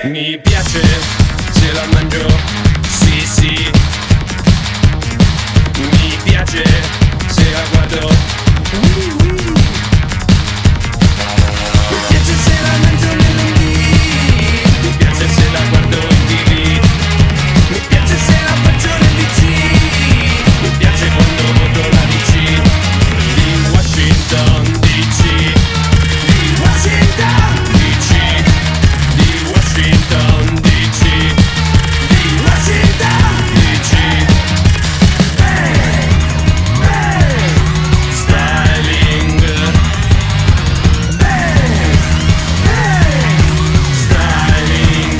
Mi piace se la mangio, sì sì. Mi piace se la guardo, mi piace se la mangio nell'MD, mi piace se la guardo in TV, mi piace se la faccio nel DC, mi piace quando voto la DC di Washington DC, di Washington DC, di Washington DC, di Washington DC. Hey, hey, styling. Hey, hey, styling.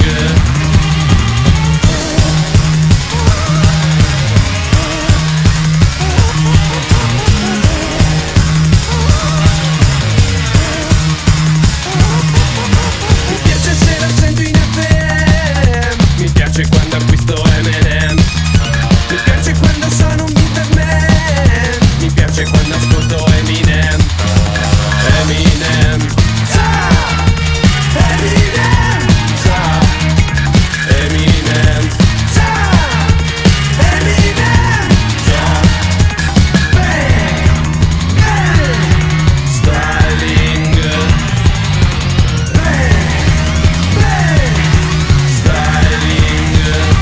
Mi piace se la sento in FM, mi piace quando acquisto M&M, mi piace quando sono un Beatman, mi piace quando ascolto Eminem, Eminem, Eminem, Eminem, Eminem, styling, styling.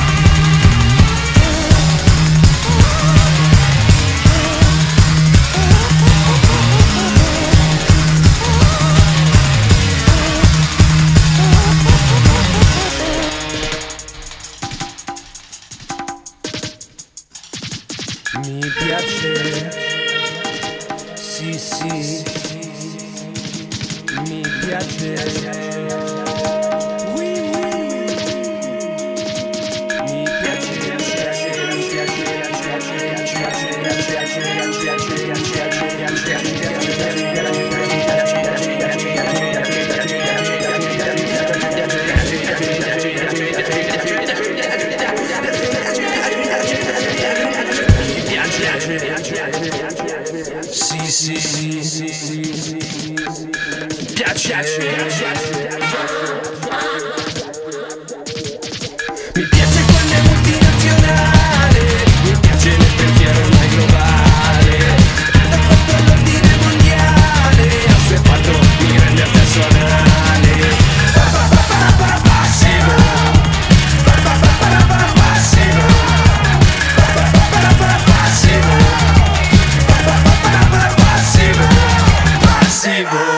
Mi piace, sì sì, mi piace, oui oui, mi piace, sì sì sì sì, piace. Mi piace quando è multinazionale, mi piace nel pensiero ormai globale, da fatto all'ordine mondiale, al suo fatto mi rende accesso anale. Passivo, passivo, passivo, passivo, passivo.